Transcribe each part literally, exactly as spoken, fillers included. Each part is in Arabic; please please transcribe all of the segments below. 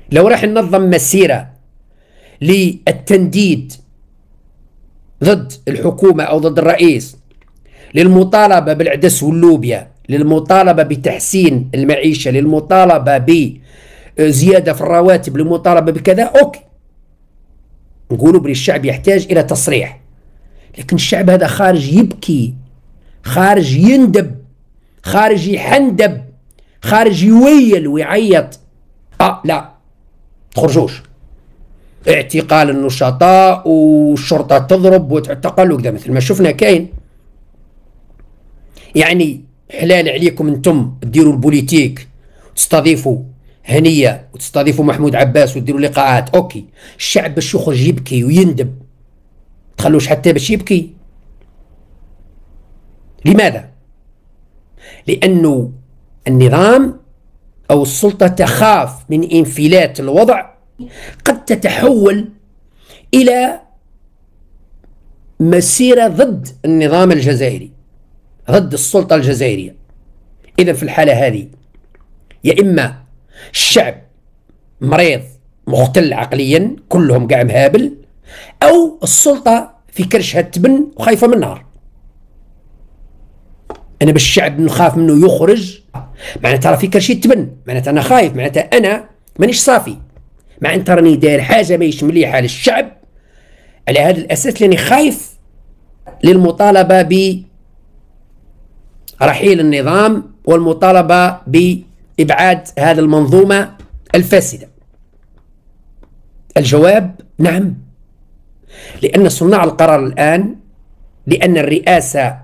لو راح ننظم مسيرة للتنديد ضد الحكومة أو ضد الرئيس، للمطالبة بالعدس واللوبيا، للمطالبة بتحسين المعيشة، للمطالبة بزيادة في الرواتب، للمطالبة بكذا، أوكي، نقولوا بلي الشعب يحتاج إلى تصريح. لكن الشعب هذا خارج يبكي، خارج يندب، خارج يحندب، خارج يويل ويعيط. آه لا تخرجوش، اعتقال النشطاء والشرطة تضرب وتعتقل وكذا مثل ما شفنا كاين. يعني حلال عليكم انتم تديروا البوليتيك، تستضيفوا هنية وتستضيفوا محمود عباس وتديروا لقاءات، اوكي. الشعب باش يخرج يبكي ويندب تخلوش حتى باش يبكي. لماذا؟ لأنه النظام أو السلطة تخاف من انفلات الوضع قد تتحول إلى مسيرة ضد النظام الجزائري، ضد السلطة الجزائرية. إذا في الحالة هذه يا إما الشعب مريض مختل عقليا كلهم قاع مهابل، أو السلطة في كرشها التبن وخايفة من النار. أنا بالشعب نخاف منه يخرج معناتها في كرشي التبن، معناتها أنا خايف، معناتها أنا مانيش صافي، مع أنت راني داير حاجة ماهيش مليحة للشعب. على هذا الأساس لاني خايف للمطالبة برحيل النظام والمطالبة بإبعاد هذه المنظومة الفاسدة. الجواب نعم، لأن صناع القرار الآن، لأن الرئاسة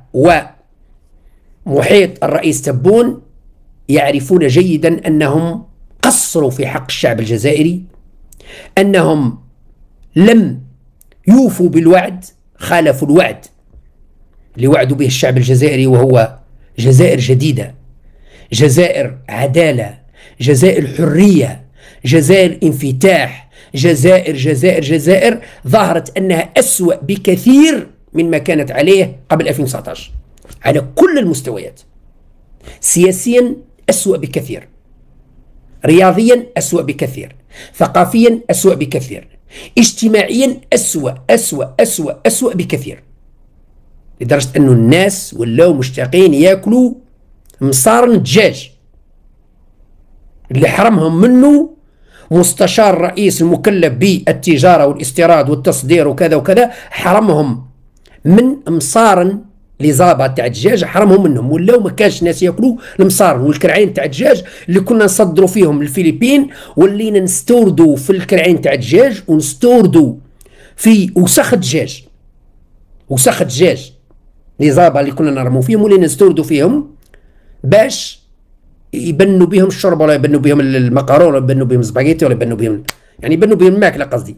ومحيط الرئيس تبون يعرفون جيدا أنهم قصروا في حق الشعب الجزائري، أنهم لم يوفوا بالوعد، خالفوا الوعد اللي وعدوا به الشعب الجزائري، وهو جزائر جديدة، جزائر عدالة، جزائر حرية، جزائر انفتاح، جزائر جزائر جزائر ظهرت أنها أسوأ بكثير مما كانت عليه قبل ألفين وتسعة عشر على كل المستويات. سياسيا أسوأ بكثير، رياضيا أسوأ بكثير، ثقافيا أسوأ بكثير، اجتماعيا أسوأ أسوأ أسوأ أسوأ بكثير، لدرجة أنه الناس ولاو مشتاقين ياكلوا مصارن الدجاج اللي حرمهم منه مستشار الرئيس المكلف بالتجارة والاستيراد والتصدير وكذا وكذا، حرمهم من مصارن لزابة تاع الدجاج، حرمهم منهم، ولاو ما كانش الناس ياكلوا المصارن والكرعين تاع الدجاج اللي كنا نصدروا فيهم للفلبين، ولينا نستوردوا في الكرعين تاع الدجاج ونستوردوا في وسخ الدجاج، وسخ الدجاج لزابة اللي كنا نرموا فيهم، ولينا نستوردوا فيهم باش يبنوا بهم الشرب، ولا يبنوا بهم المقارون، ولا يبنوا بهم السباغيتي، ولا يبنوا بهم يعني يبنوا بهم الماكله قصدي.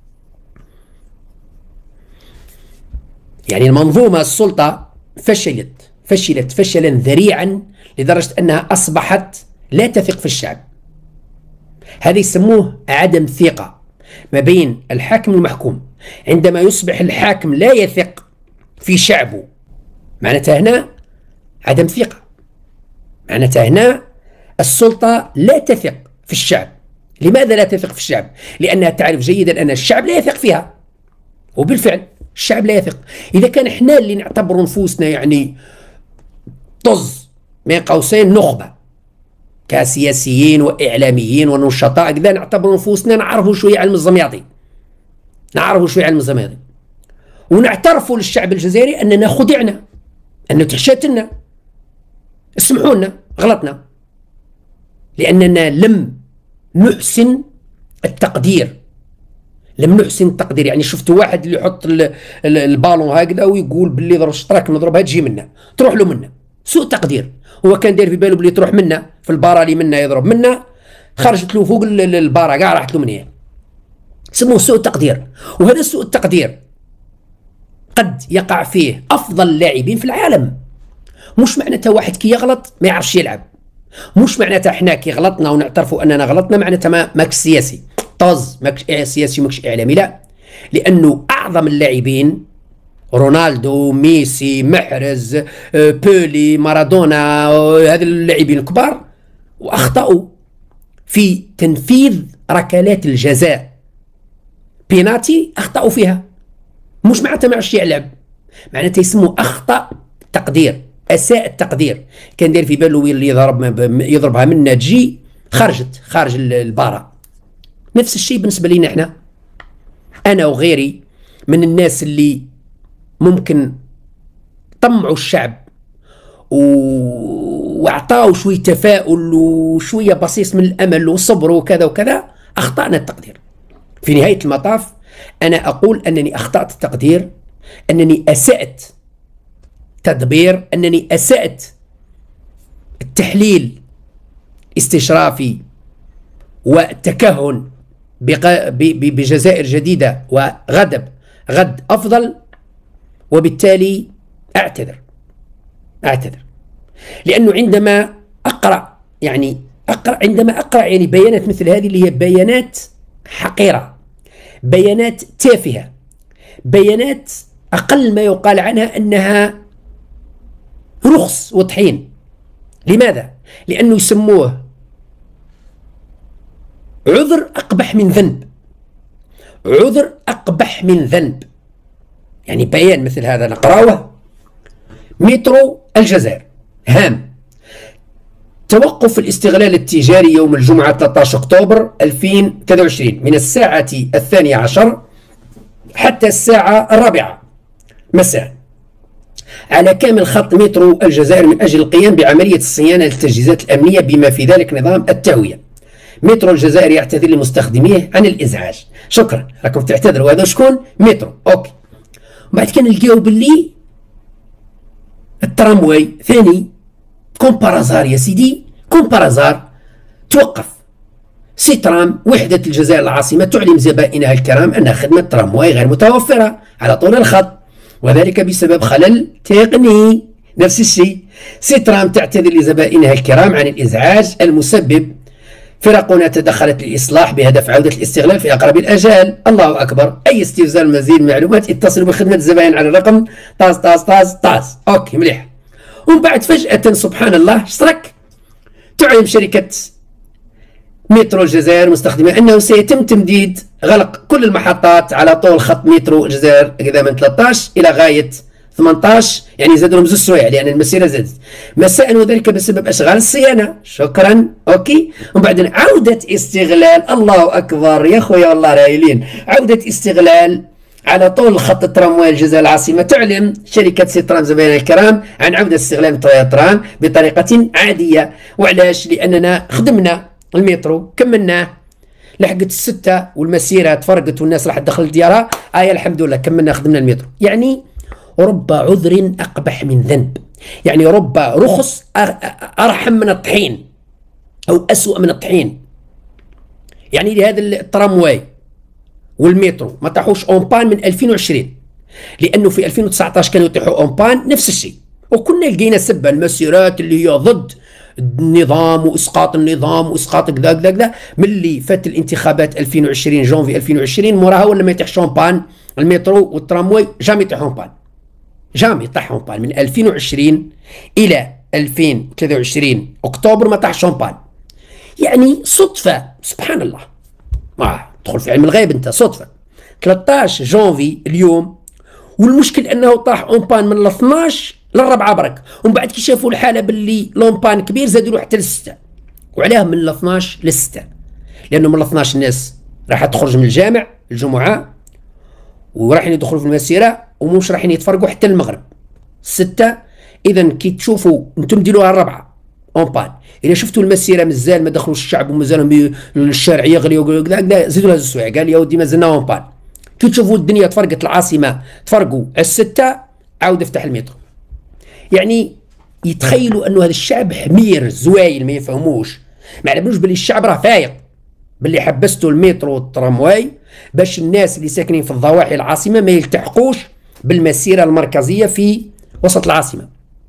يعني المنظومه السلطه فشلت فشلت فشلا ذريعا لدرجه انها اصبحت لا تثق في الشعب. هذا يسموه عدم ثقه ما بين الحاكم والمحكوم. عندما يصبح الحاكم لا يثق في شعبه معناتها هنا عدم ثقه، معناتها هنا السلطة لا تثق في الشعب. لماذا لا تثق في الشعب؟ لأنها تعرف جيدا أن الشعب لا يثق فيها، وبالفعل الشعب لا يثق. إذا كان إحنا اللي نعتبر نفوسنا يعني طز بين قوسين نخبة كسياسيين وإعلاميين ونشطاء كذا، نعتبر نفوسنا نعرفوا شوية علم الزمياطي، نعرفوا شوية علم الزمياطي، ونعترفوا للشعب الجزائري أننا خدعنا، أنه تحشتنا، اسمحوا لنا غلطنا، لأننا لم نحسن التقدير. لم نحسن التقدير يعني شفت واحد اللي يحط البالون هكذا ويقول باللي ضرب شطراك نضربها تجي منا، تروح له منا، سوء تقدير. هو كان داير في باله باللي تروح منا في البارا اللي منا يضرب منا، خرجت له فوق البارا كاع راحت له من هي، سموه سوء تقدير. وهذا سوء التقدير قد يقع فيه أفضل اللاعبين في العالم. مش معناتها واحد كي يغلط ما يعرفش يلعب، مش معناتها احنا كي غلطنا ونعترفوا اننا غلطنا معناتها ما ماكش سياسي طاز، ماكش سياسي وماكش اعلامي، لا. لانه اعظم اللاعبين رونالدو، ميسي، محرز، بولي، مارادونا، هذه اللاعبين الكبار واخطاوا في تنفيذ ركلات الجزاء بيناتي أخطأوا فيها، مش معناتها ما عرفش يلعب، معناتها يسموه أخطأ تقدير، أساء التقدير، كان داير في باله اللي يضرب يضربها منا تجي خرجت خارج البارة. نفس الشيء بالنسبة لنا احنا، أنا وغيري من الناس اللي ممكن طمعوا الشعب واعطاوا شوية تفاؤل وشوية بصيص من الأمل وصبر وكذا وكذا، أخطأنا التقدير. في نهاية المطاف أنا أقول أنني أخطأت التقدير، أنني أسأت تدبير، أنني أسأت التحليل استشرافي والتكهن بجزائر جديدة وغد غد أفضل، وبالتالي أعتذر أعتذر لأنه عندما أقرأ يعني أقرأ عندما أقرأ يعني بيانات مثل هذه اللي هي بيانات حقيرة، بيانات تافهة، بيانات أقل ما يقال عنها أنها رخص وطحين. لماذا؟ لأنه يسموه عذر أقبح من ذنب، عذر أقبح من ذنب. يعني بيان مثل هذا نقرأه: مترو الجزائر هام، توقف الاستغلال التجاري يوم الجمعة ثلاثة عشر أكتوبر ألفين وثلاثة وعشرين من الساعة الثانية عشر حتى الساعة الرابعة مساء على كامل خط مترو الجزائر من أجل القيام بعملية الصيانة للتجهيزات الأمنية بما في ذلك نظام التهوية. مترو الجزائر يعتذر لمستخدميه عن الإزعاج. شكرا، راكم تعتذروا. هذا شكون؟ مترو. أوكي. وبعد كان نلقاو باللي الترامواي ثاني كومبارازار يا سيدي، كومبارازار توقف. سيترام وحدة الجزائر العاصمة تعلم زبائنها الكرام أن خدمة ترامواي غير متوفرة على طول الخط، وذلك بسبب خلل تقني. نفس الشيء، سيترام تعتذر لزبائنها الكرام عن الإزعاج المسبب، فرقنا تدخلت للإصلاح بهدف عودة الاستغلال في أقرب الأجال. الله أكبر. أي استفسار مزيد معلومات اتصلوا بخدمة الزبائن على الرقم طاس طاس طاس طاس. أوكي مليح. ومن بعد فجأة سبحان الله اشترك تعلم شركة مترو الجزائر مستخدمة أنه سيتم تمديد غلق كل المحطات على طول خط مترو الجزائر كذا من ثلاثة عشر إلى غاية ثمانية عشر، يعني زادوا لهم زوج سوايع لأن المسيرة زادت مساء، وذلك بسبب أشغال الصيانة. شكرا. أوكي. وبعدين عودة استغلال. الله أكبر يا خويا والله رايلين. عودة استغلال على طول خط الترامواي الجزائر العاصمة. تعلم شركة سيترام زبائنها الكرام عن عودة استغلال الترام بطريقة عادية. وعلاش؟ لأننا خدمنا المترو، كملناه، لحقت الستة والمسيرة تفرقت والناس راحت دخلت ديارها. آية الحمد لله كملنا خدمنا المترو. يعني رب عذر أقبح من ذنب، يعني رب رخص أرحم من الطحين أو أسوأ من الطحين. يعني لهذا الترامواي والمترو ما طاحوش اون بان من ألفين وعشرين، لأنه في ألفين وتسعة عشر كانوا يطيحوا اون بان نفس الشيء، وكنا لقينا سبة المسيرات اللي هي ضد النظام واسقاط النظام واسقاط كذا كذا كذا. ملي فات الانتخابات ألفين وعشرين جونفي ألفين وعشرين موراها ولا ما يطيحش اون بان المترو والترامواي، جامي يطيحوا اون بان، جامي يطيحوا اون بان من ألفين وعشرين الى ألفين وثلاثة وعشرين اكتوبر ما طاحش اون بان. يعني صدفه سبحان الله، ما تدخل في علم الغيب انت، صدفه. ثلاثة عشر جونفي اليوم، والمشكل انه طاح اون بان من اثناش للربعه برك، ومن بعد كي شافوا الحاله باللي لون بان كبير زادوا له حتى للسته. وعلاه من اثناش للسته؟ لانه من اثناش الناس راح تخرج من الجامع الجمعه ورايحين يدخلوا في المسيره ومش رايحين يتفرقوا حتى المغرب ستة. اذا كي تشوفوا انتم ديروها الربعه اون بان، اذا شفتوا المسيره مازال ما دخلوش الشعب ومازالهم الشارع يغلي وكذا زيدوا لها زوج سوايع، قال يا ودي مازلنا اون بان. كي تشوفوا الدنيا تفرقت العاصمه تفرقوا السته، عاود افتح المترو. يعني يتخيلوا انه هذا الشعب حمير زوايل ما يفهموش، ما يعلموش باللي الشعب راه فايق، باللي حبستوا المترو والترامواي باش الناس اللي ساكنين في الضواحي العاصمه ما يلتحقوش بالمسيره المركزيه في وسط العاصمه.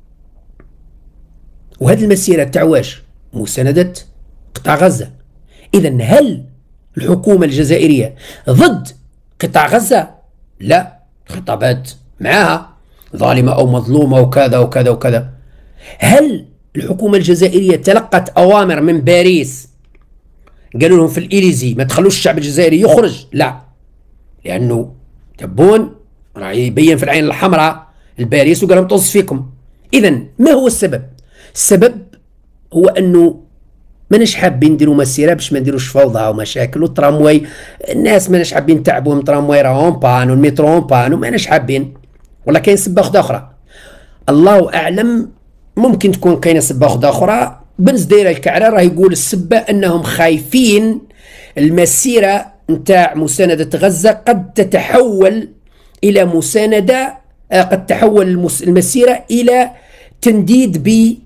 وهذه المسيره تاع واش؟ مسانده قطاع غزه. اذا هل الحكومه الجزائريه ضد قطاع غزه؟ لا، خطابات معها ظالمه او مظلومه وكذا وكذا وكذا. هل الحكومه الجزائريه تلقت اوامر من باريس قالوا لهم في الإليزي ما تخلوش الشعب الجزائري يخرج، لا، لأنه تبون راه يبين في العين الحمراء الباريس وقال لهم طز فيكم. إذا ما هو السبب؟ السبب هو أنه ماناش حابين نديروا مسيره باش ما نديروش فوضى ومشاكل، والترامواي الناس ماناش حابين نتعبوا، الترامواي راه اون بان والمترو اون بان وماناش حابين. ولا كاين سبه اخرى اخرى الله اعلم، ممكن تكون كاينه سبه اخرى اخرى. بن زدير الكعرة راه يقول السبه انهم خايفين المسيره نتاع مسانده غزه قد تتحول الى مسانده، قد تحول المسيره الى تنديد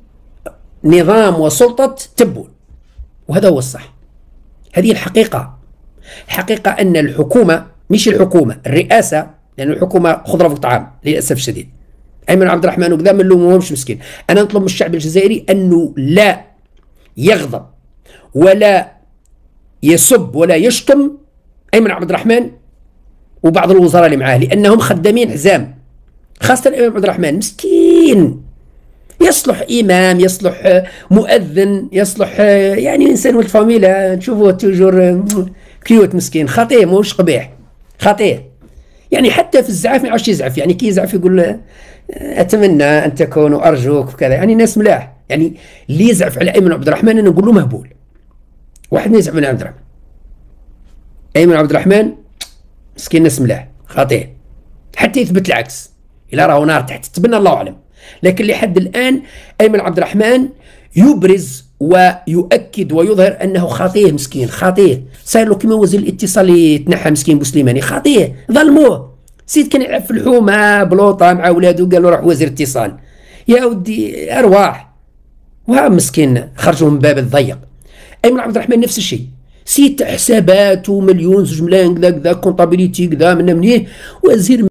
بنظام وسلطه تبون، وهذا هو الصح. هذه الحقيقة. الحقيقة أن الحكومة، مش الحكومة، الرئاسة، لأن الحكومة خضرة في الطعام للأسف الشديد. أيمن عبد الرحمن وكذا ما نلومهمش مسكين. أنا نطلب من الشعب الجزائري أنه لا يغضب ولا يسب ولا يشتم أيمن عبد الرحمن وبعض الوزراء اللي معاه، لأنهم خدامين حزام، خاصة أيمن عبد الرحمن مسكين، يصلح إمام، يصلح مؤذن، يصلح يعني إنسان ولد فاميلا، تشوفوه توجور كيوت مسكين، خطيه موش قبيح، خطيه. يعني حتى في الزعاف ما يعرفش يزعف، يعني كي يزعف يقول أتمنى أن تكون وأرجوك وكذا، يعني ناس ملاح. يعني اللي يزعف على أيمن عبد الرحمن أنا نقول له مهبول. واحد يزعف على عبد الرحمن، أيمن عبد الرحمن مسكين ناس ملاح، خطيه، حتى يثبت العكس. إلا راهو نار تحت تبنى الله أعلم. لكن لحد الآن أيمن عبد الرحمن يبرز ويؤكد ويظهر أنه خاطيه مسكين، خاطيه، صاير له كما وزير الاتصال يتنحى مسكين بوسليماني، خاطيه، ظلموه. سيد كان يلعب في الحومة بلوطة مع أولاده، قالوا روح وزير اتصال، يا ودي أرواح، وها مسكين خرجوا من باب الضيق. أيمن عبد الرحمن نفس الشيء، سيد حسابات ومليون زوج ملايين كذا كذا كونطابيليتي كذا من منيه، وزير